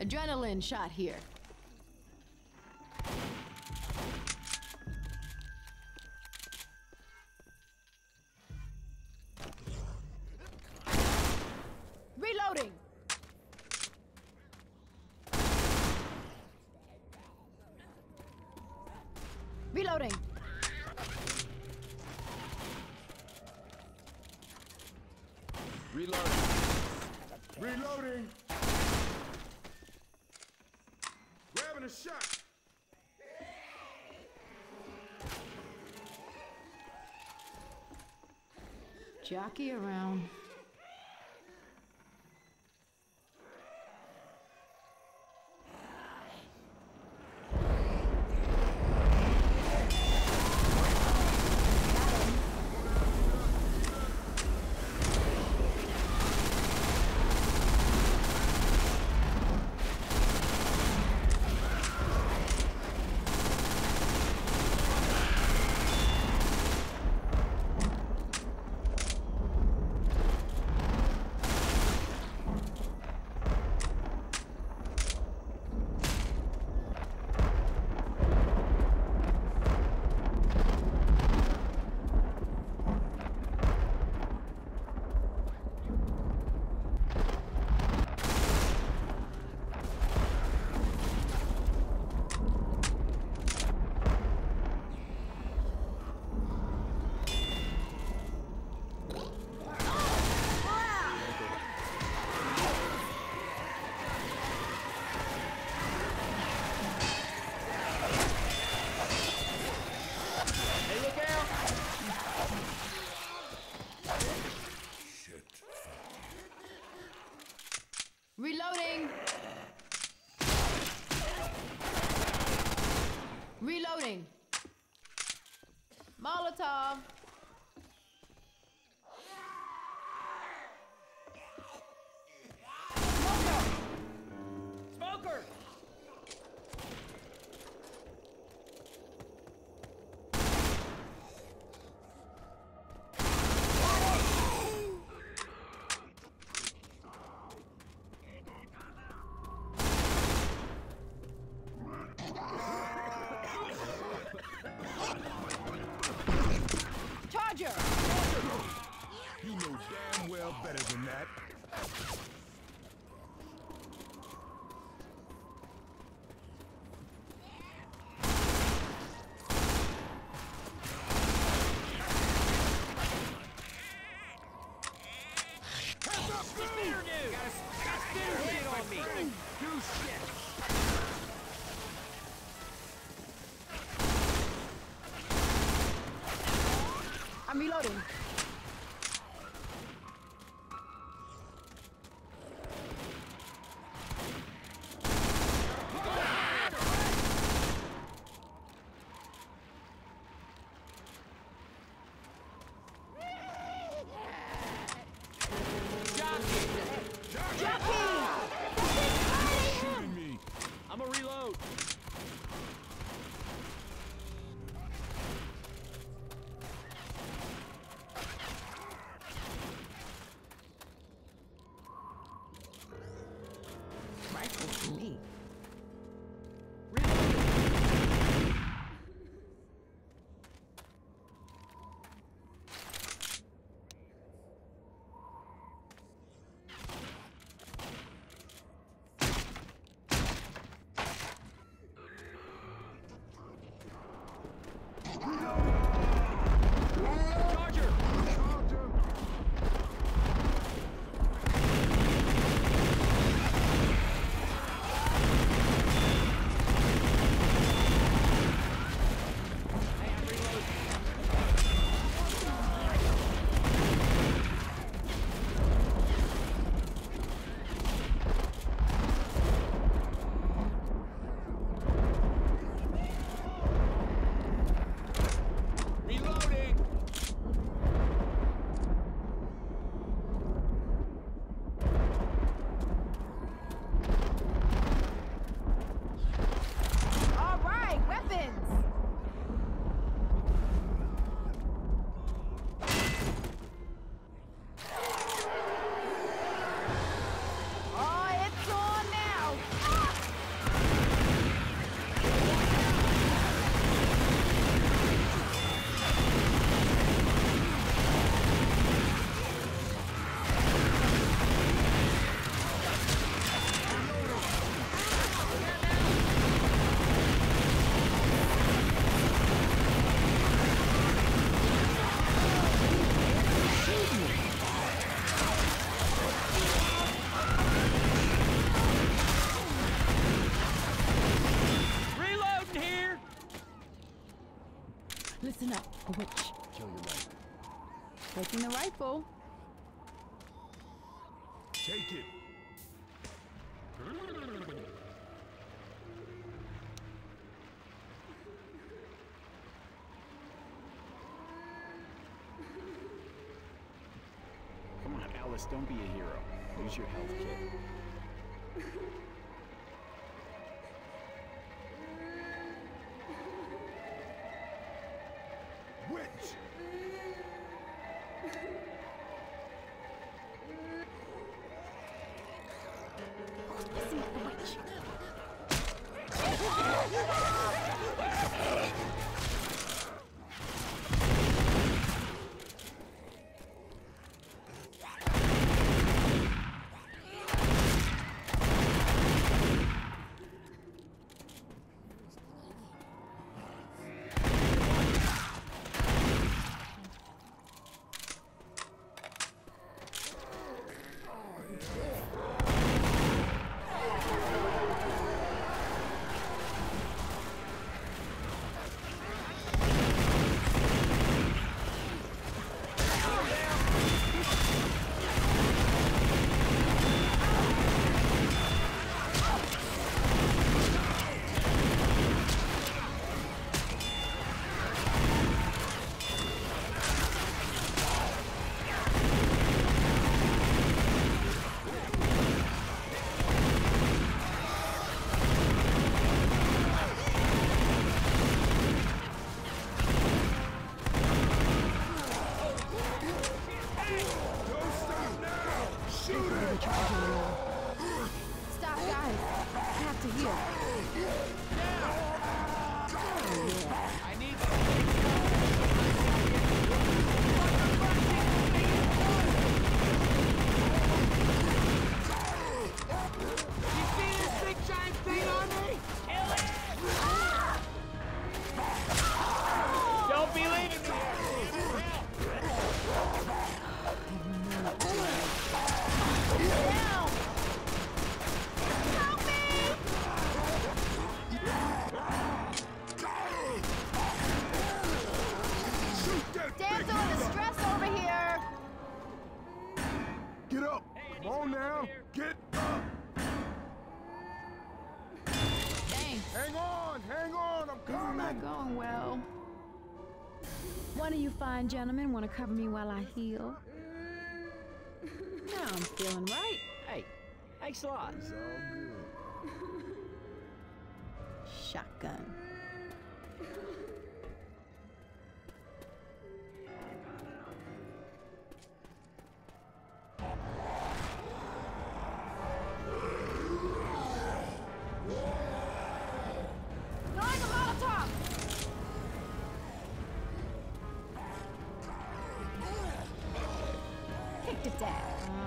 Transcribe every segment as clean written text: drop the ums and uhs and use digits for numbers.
Adrenaline shot here. Reloading! Reloading! Reloading! Reloading! Grabbing a shot! Jockey around. Reloading! Reloading! Molotov! Smoker! Charger! You know damn well better than that. Spear dude! Got a spear hit on me! Do shit! I'm reloading. Shooting me! I'ma reload! Listen up, a witch. Kill your life. Taking the rifle. Take it. Come on, Alice, don't be a hero. Use your health kit. Witch! Listen up, a witch. Stop, guys. I have to heal. I need You see this big giant thing on me? Kill it! Don't be leaving me! Down! Help me! Shoot that Damsel big in distress over here! Get up! Come on now! Get up! Thanks. Hang on! Hang on! I'm This is not coming! going well. One of you fine gentlemen want to cover me while I heal? Now I'm feeling right. Hey, thanks a lot. It's all good. Shotgun. Throwing a Molotov! Kicked it down.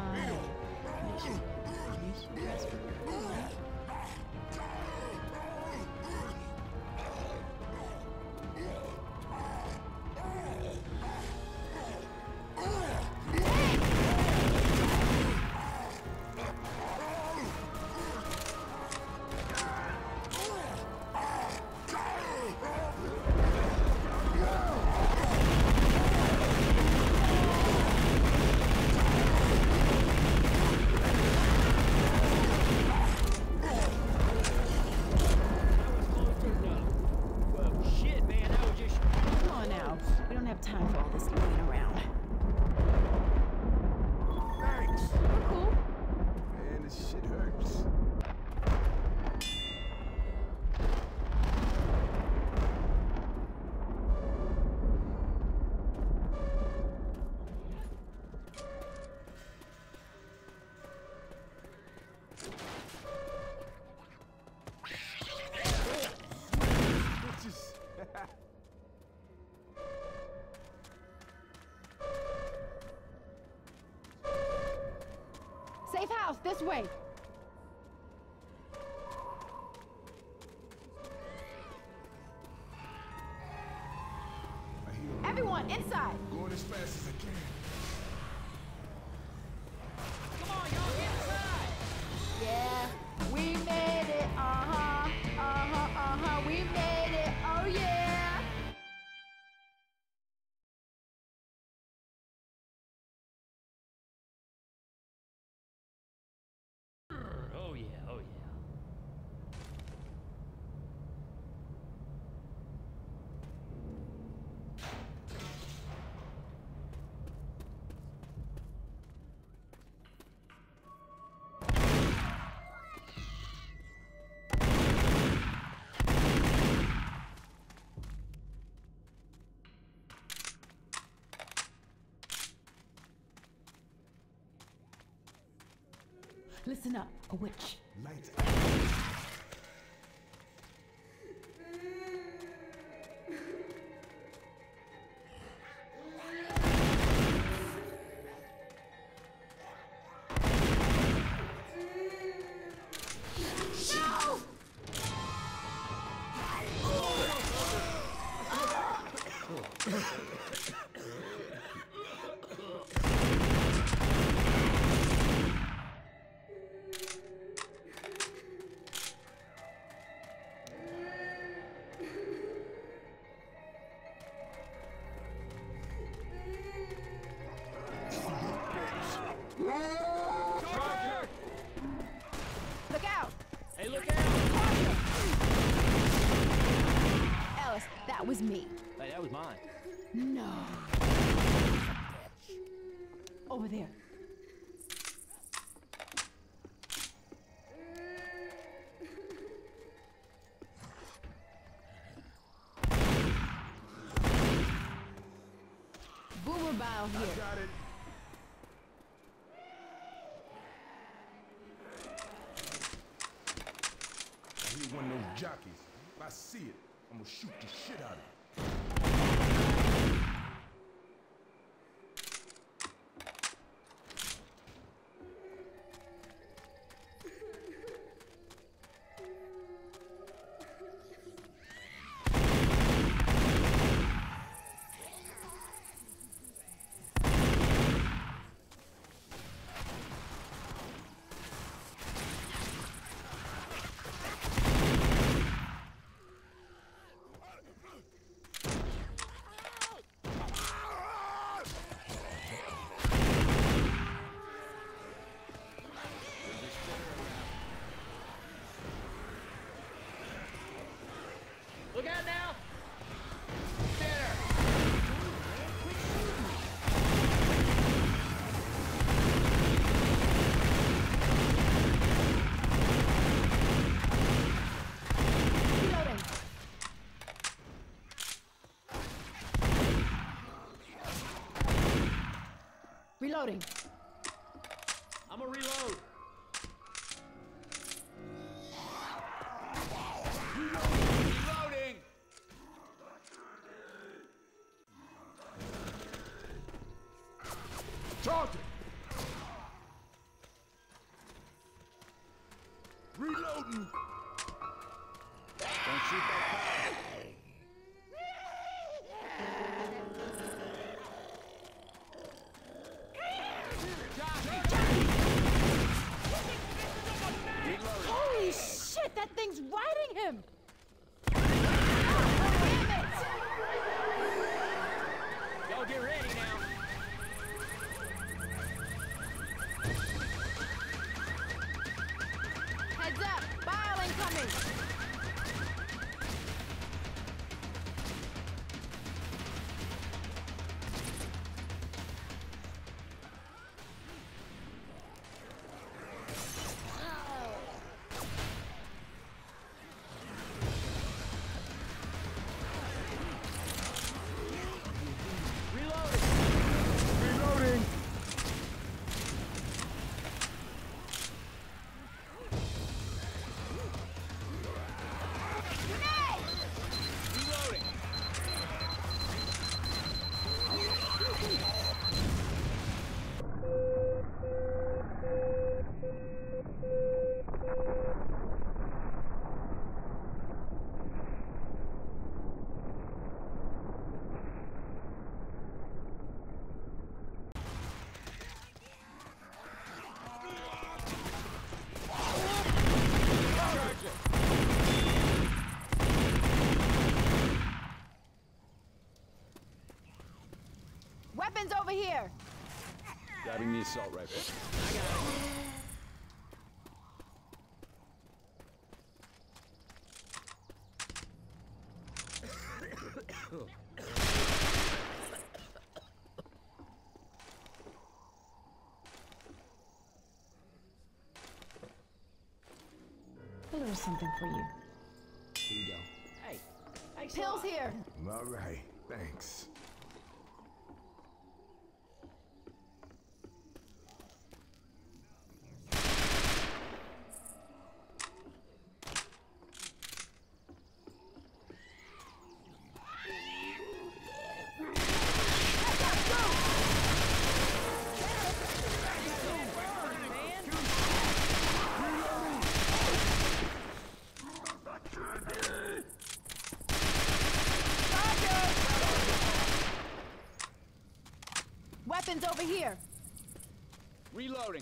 Time for all this laying around. Thanks! We're cool. Man, this shit hurts. Bitches. Safe house, this way. I hear Everyone, inside. going as fast as I can. Come on, y'all, get inside! Yeah, we made it. We made it. Oh yeah. Listen up, a witch. Lights Look out! Hey, look out! Alice, that was me. Hey, that was mine. No. Over there. Boomer Bile here. got it. I hear one of those jockeys. If I see it, I'm gonna shoot the shit out of it. Look out now! Reloading. Reloading. I'm gonna reload. Reloading! Talking. Reloading. Don't shoot that car. Holy shit, that thing's riding him! Y'all get ready now. Heads up, Bile incoming! Reloading. Reloading! Weapons over here! Grabbing the assault rifle. A little something for you. Here you go. Hey! Hey, Pills Sly. here! All right. Thanks. Right here. Reloading.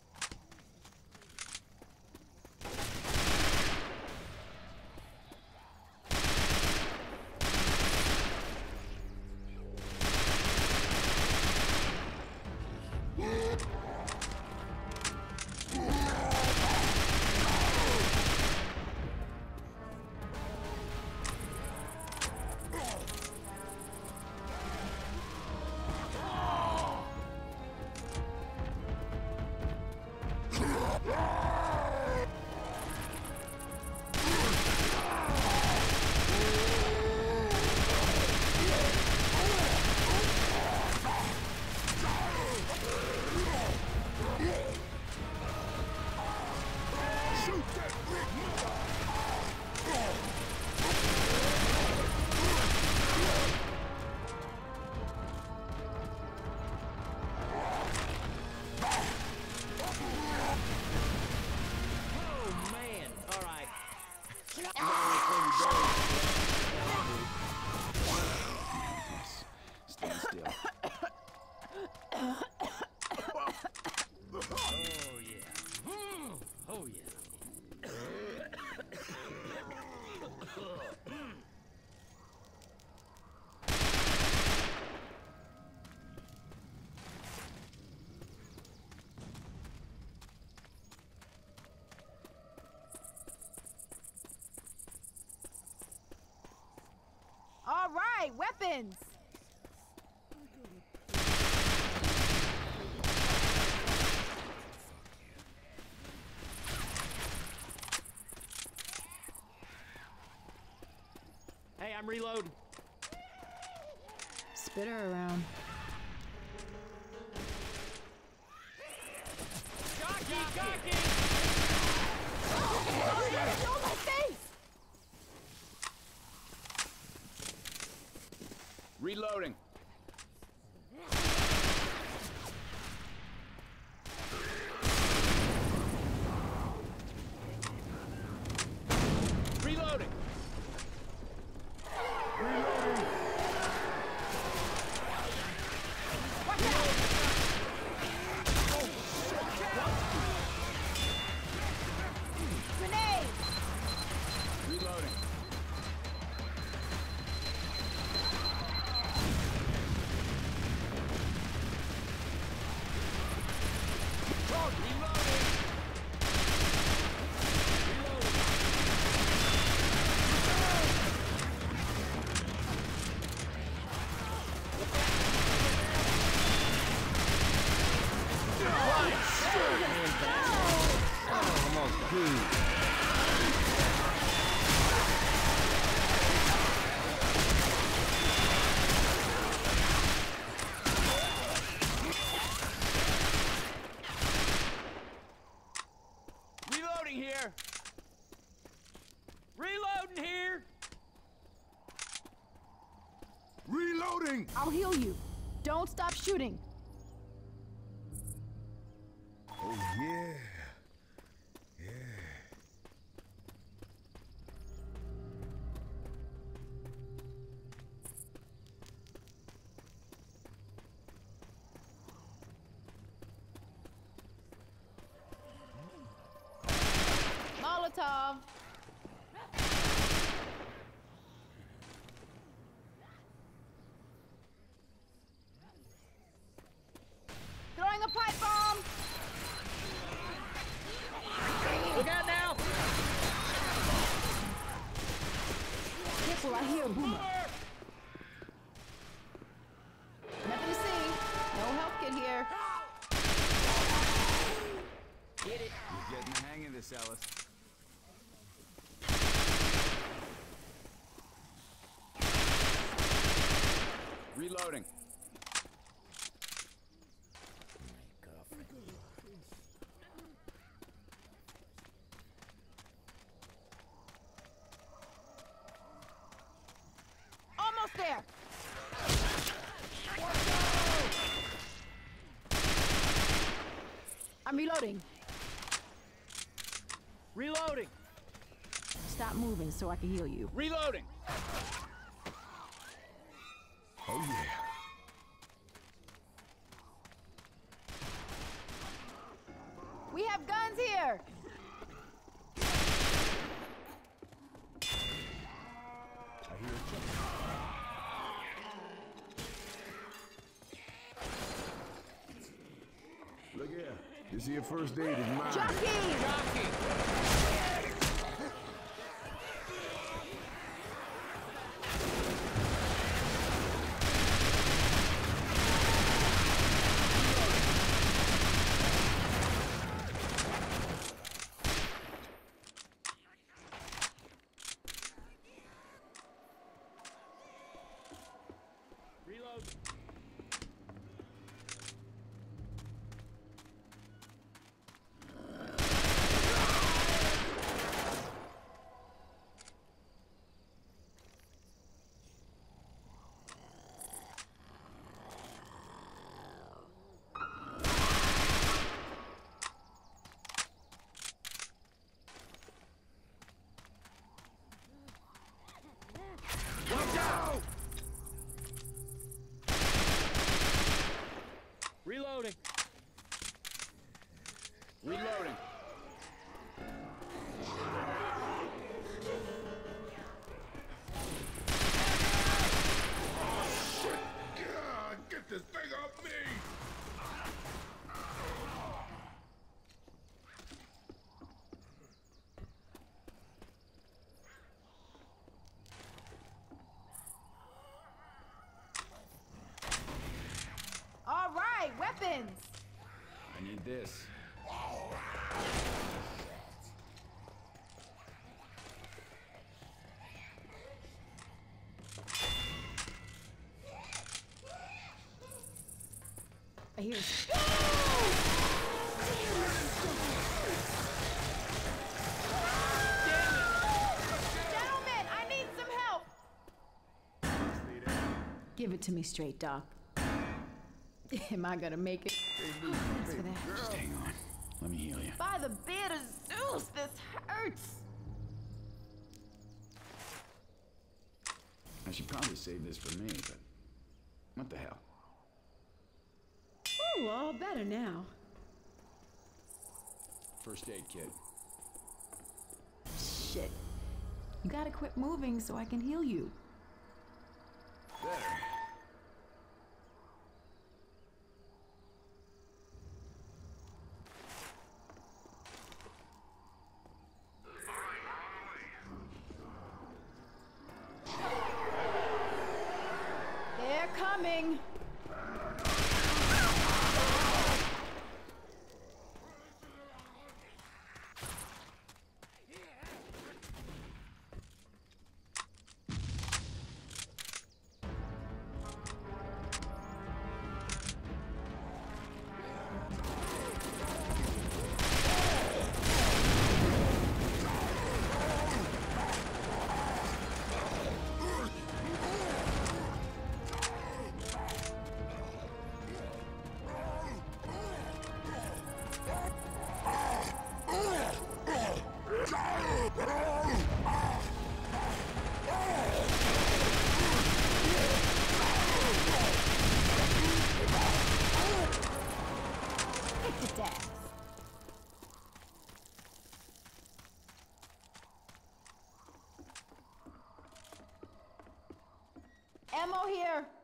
All right, weapons. Hey, I'm reloading. Spit her around. Jockey! Oh, my face! Reloading. Reloading. Watch out! Grenade! Reloading. Reloading here. Reloading here! Reloading! I'll heal you. Don't stop shooting. Oh, yeah. Yeah. Molotov. Throwing a pipe bomb. Look out now! Careful, I hear a boomer. Nothing to see. No health kit here. Get it! You're getting the hang of this, Ellis. Reloading. Almost there. I'm reloading. Reloading! Stop moving so I can heal you. Reloading. Oh, yeah. This here first aid is mine. Jockey! Reload. Watch out! Reloading. Reloading. God, get this thing off me! All right, weapons. I need this. I hear. Gentlemen, I need some help. Give it to me straight, Doc. Am I gonna make it? Thanks for that. Just hang on. Let me heal you. By the beard of Zeus, this hurts. I should probably save this for me, but what the hell? Ooh, all better now. First aid kit. Shit. You gotta quit moving so I can heal you. Better. They're coming. Ammo here.